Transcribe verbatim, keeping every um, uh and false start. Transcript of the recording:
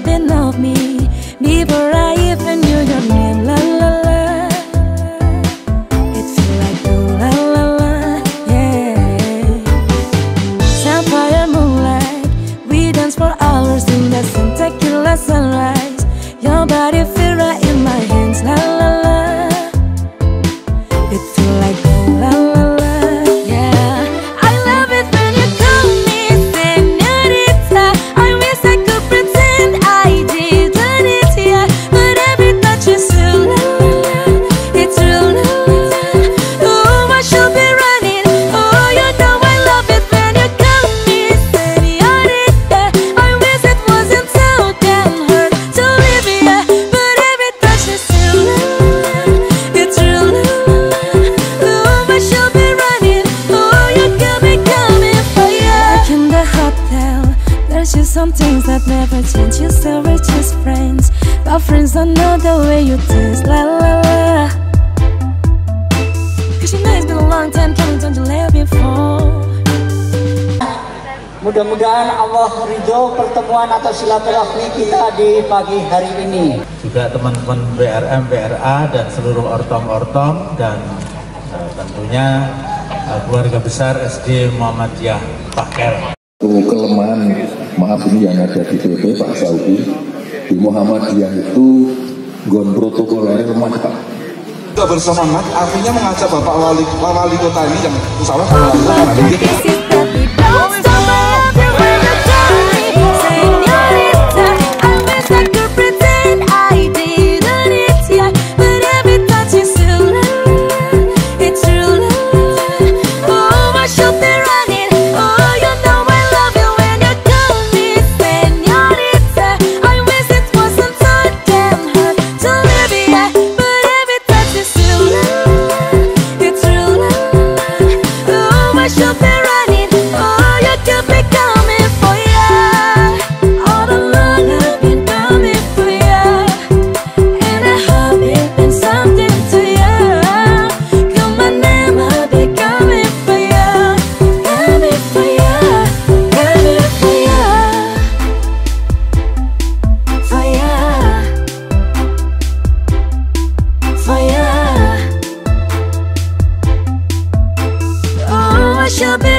something of me before I even knew your name. La la la, it feel like ooh la la la, yeah. Sapphire moonlight, we dance for hours in the spectacular sunrise. Your body feel right in my hands. La la la, it feel like ooh la la la, yeah. I love it when you call me señorita. I wish I could pretend I didn't it, yeah. But every touch is true, la la la, it's true, la la la. Oh, I should be running. Oh, you know I love it when you call me señorita. I wish it wasn't so damn hard to leave ya. But every touch is true, la la la, it's true, la la la. Oh, I should be running. Oh, you got me coming for ya. Like in the hotel, there's just some things that never change. You still we're just friends, but friends don't know the way you taste. La la la, cause you know it's been a long time coming, don't you let me fall. Mudah-mudahan Allah ridho pertemuan atau silaturahmi kita di pagi hari ini. Juga teman-teman B R M, B R A dan seluruh ortom-ortom dan uh, tentunya uh, keluarga besar S D Muhammadiyah Pakel. Kelemahan, maaf ini yang ada di P B Pak Saudi, di Muhammadiyah itu gon protokoler lemah Pak. Kita bersemangat, artinya mengajak Bapak Wali, Wali Kota ini yang insya Allah kalau Wali Kota nanti should be